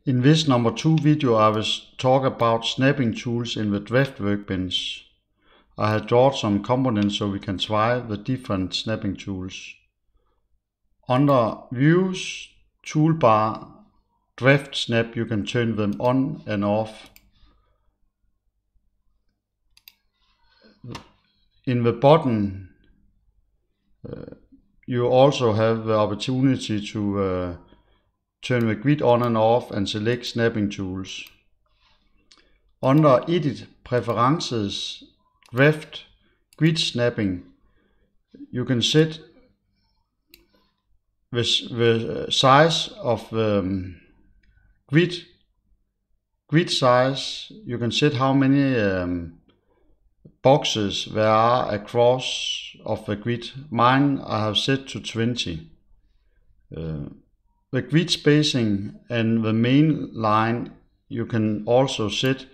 In this number 2 video I will talk about snapping tools in the Draft workbench. I have drawn some components so we can try the different snapping tools. Under Views, Toolbar, Draft Snap, you can turn them on and off. In the bottom you also have the opportunity to turn the grid on and off and select snapping tools. Under Edit, Preferences, Draft, Grid Snapping, you can set the size of the grid size. You can set how many boxes there are across of the grid. Mine I have set to 20. The grid spacing and the main line you can also set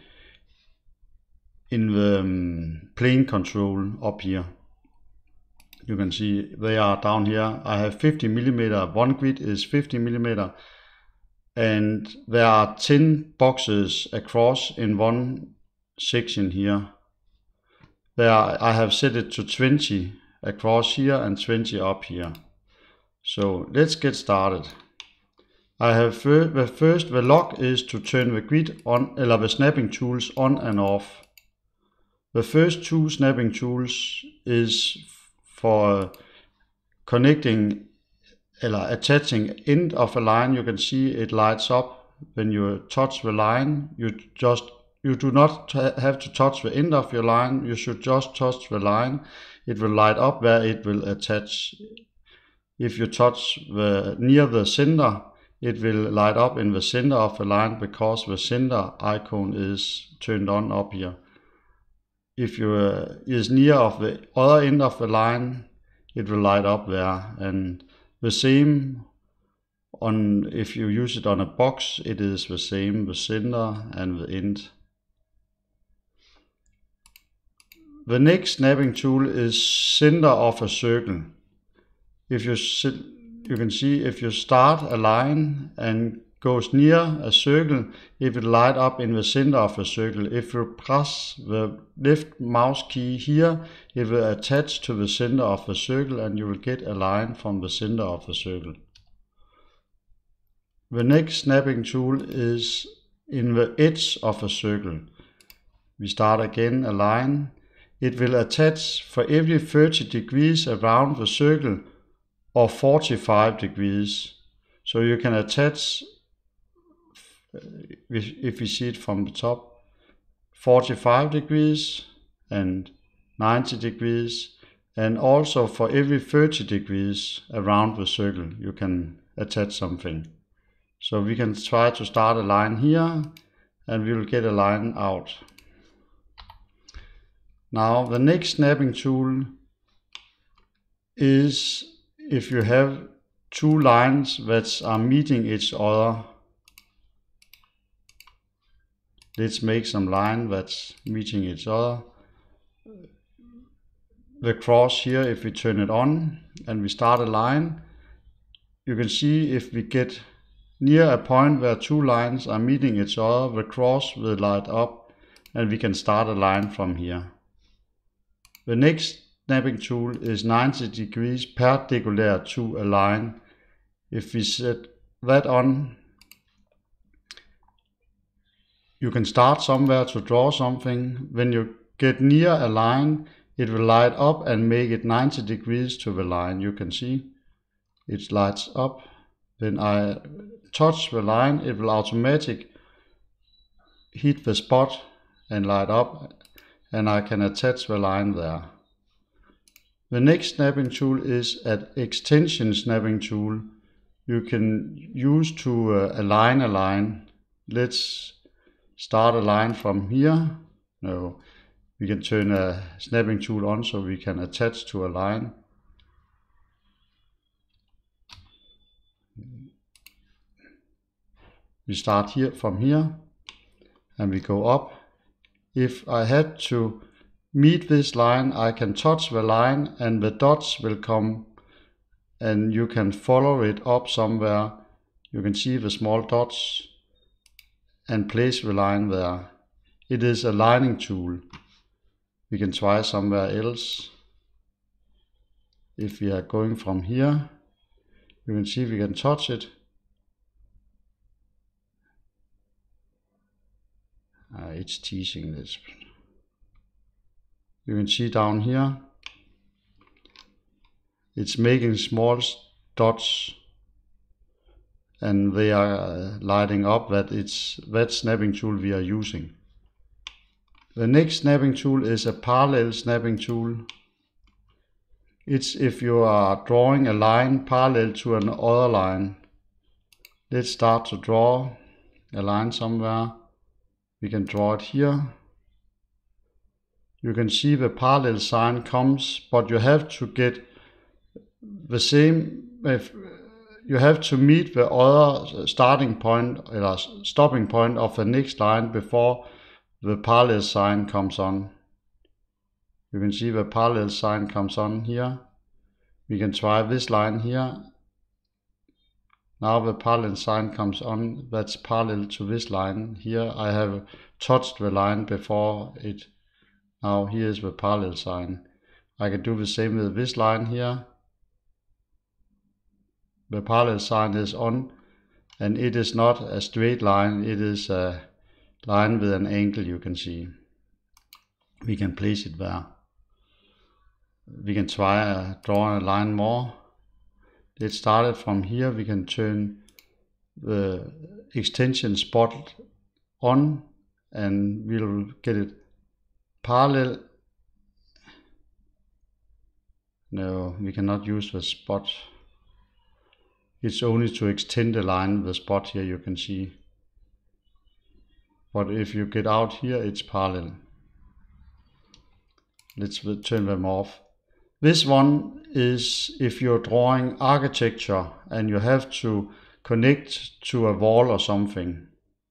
in the plane control up here. You can see they are down here. I have 50 mm, one grid is 50 mm, and there are 10 boxes across in one section here. There I have set it to 20 across here and 20 up here. So let's get started. I have the lock is to turn the grid on, or the snapping tools on and off. The first two snapping tools is for connecting or attaching end of a line. You can see it lights up when you touch the line. You do not have to touch the end of your line, you should just touch the line. It will light up where it will attach. If you touch near the center, it will light up in the center of the line because the center icon is turned on up here. If you is near of the other end of the line, it will light up there. And the same on if you use it on a box, it is the same, the center and the end. The next snapping tool is center of a circle. If you can see if you start a line and goes near a circle, it will light up in the center of the circle. If you press the left mouse key here, it will attach to the center of the circle and you will get a line from the center of the circle. The next snapping tool is in the edge of a circle. We start again a line. It will attach for every 30 degrees around the circle or 45 degrees. So you can attach, if you see it from the top, 45 degrees and 90 degrees, and also for every 30 degrees around the circle you can attach something. So we can try to start a line here and we will get a line out. Now the next snapping tool is if you have two lines that are meeting each other. Let's make some line that's meeting each other. The cross here, if we turn it on and we start a line, you can see if we get near a point where two lines are meeting each other, the cross will light up and we can start a line from here. The next snapping tool is 90 degrees perpendicular to a line. If we set that on, you can start somewhere to draw something. When you get near a line, it will light up and make it 90 degrees to the line. You can see it lights up. When I touch the line, it will automatically hit the spot and light up, and I can attach the line there. The next snapping tool is an extension snapping tool. You can use to align a line. Let's start a line from here. No, we can turn a snapping tool on so we can attach to a line. We start here from here and we go up. If I had to meet this line, I can touch the line and the dots will come and you can follow it up somewhere. You can see the small dots and place the line there. It is a lining tool. We can try somewhere else. If we are going from here, you can see we can touch it. It's teasing this. You can see down here, it's making small dots, and they are lighting up that it's that snapping tool we are using. The next snapping tool is a parallel snapping tool. It's if you are drawing a line parallel to another line. Let's start to draw a line somewhere. We can draw it here. You can see the parallel sign comes, but you have to get the same, you have to meet the other starting point or stopping point of the next line before the parallel sign comes on. You can see the parallel sign comes on here. We can try this line here. Now the parallel sign comes on, that's parallel to this line. Here I have touched the line before it. Now here is the parallel sign. I can do the same with this line here. The parallel sign is on, and it is not a straight line, it is a line with an angle, you can see. We can place it there. We can try drawing a line more. Let's start it from here. We can turn the extension spot on and we'll get it parallel. No, we cannot use the spot. It's only to extend the line, the spot here you can see. But if you get out here, it's parallel. Let's turn them off. This one is if you're drawing architecture and you have to connect to a wall or something.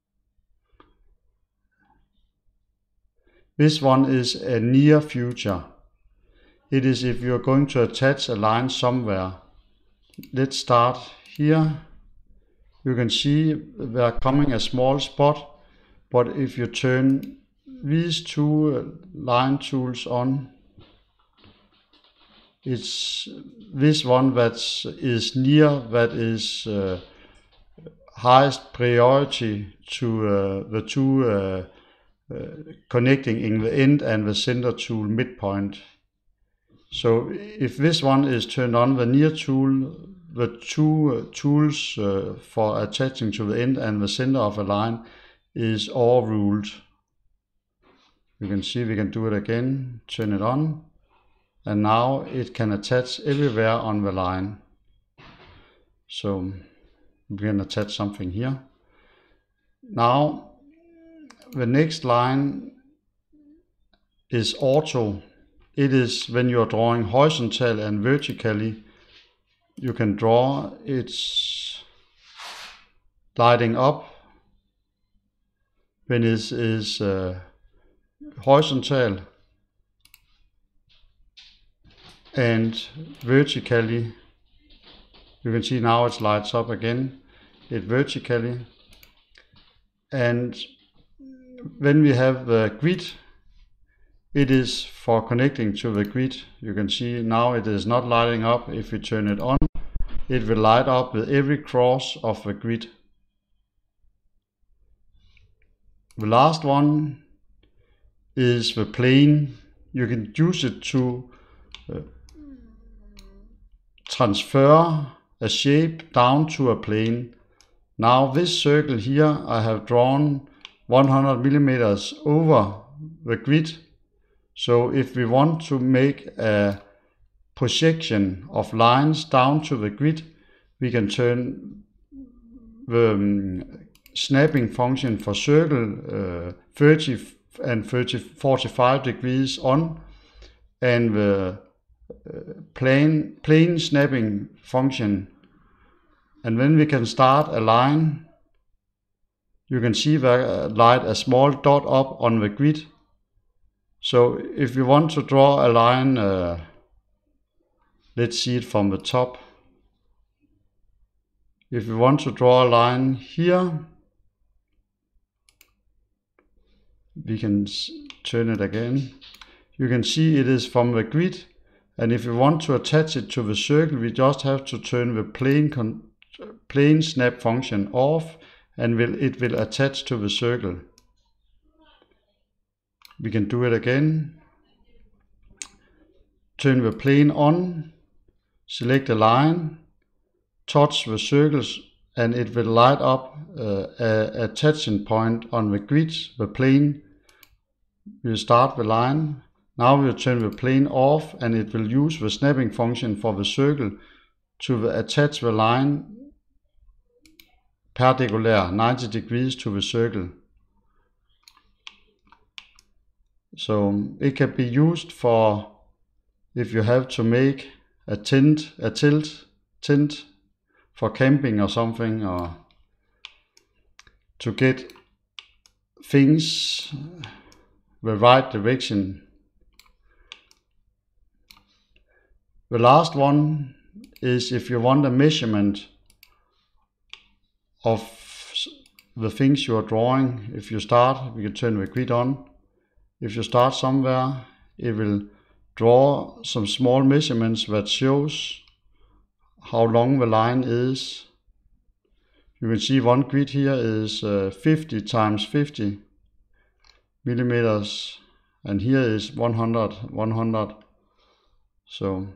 This one is a near future. It is if you're going to attach a line somewhere. Let's start here. You can see they're coming a small spot, but if you turn these two line tools on, it's this one that is near, that is highest priority to the two connecting in the end and the center tool midpoint. So if this one is turned on, the near tool, the two tools for attaching to the end and the center of a line is overruled. You can see we can do it again, turn it on, and now it can attach everywhere on the line. So we can attach something here. Now the next line is auto. It is when you are drawing horizontal and vertically, you can draw it's lighting up when it is horizontal, and vertically you can see now it lights up again, it vertically. And when we have the grid, it is for connecting to the grid. You can see now it is not lighting up. If we turn it on, it will light up with every cross of the grid. The last one is the plane. You can use it to transfer a shape down to a plane. Now this circle here I have drawn 100 millimeters over the grid. So if we want to make a projection of lines down to the grid, we can turn the snapping function for circle 30 and 45 degrees on, and the plane snapping function. And when we can start a line, you can see the light a small dot up on the grid. So if we want to draw a line, let's see it from the top. If we want to draw a line here, We can turn it again. You can see it is from the grid, and if we want to attach it to the circle, we just have to turn the plane snap function off, and it will attach to the circle. We can do it again. Turn the plane on, select a line, touch the circles, and it will light up a attaching point on the grid. The plane will start the line. Now we'll turn the plane off, and it will use the snapping function for the circle to attach the line perpendicular 90 degrees to the circle. So it can be used for if you have to make a tent for camping or something, or to get things the right direction. The last one is if you want a measurement of the things you are drawing. If you start, we can turn the grid on. If you start somewhere, it will draw some small measurements that shows how long the line is. You can see one grid here is 50 times 50 millimeters, and here is 100. So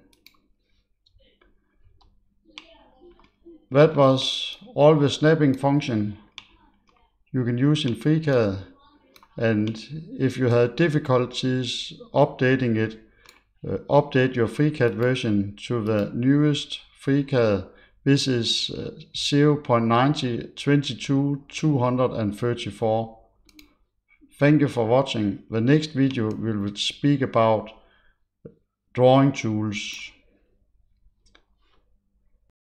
that was all the snapping function you can use in FreeCAD. And if you had difficulties updating it, update your FreeCAD version to the newest FreeCAD. This is 0.90.22.234. Thank you for watching. The next video will speak about drawing tools.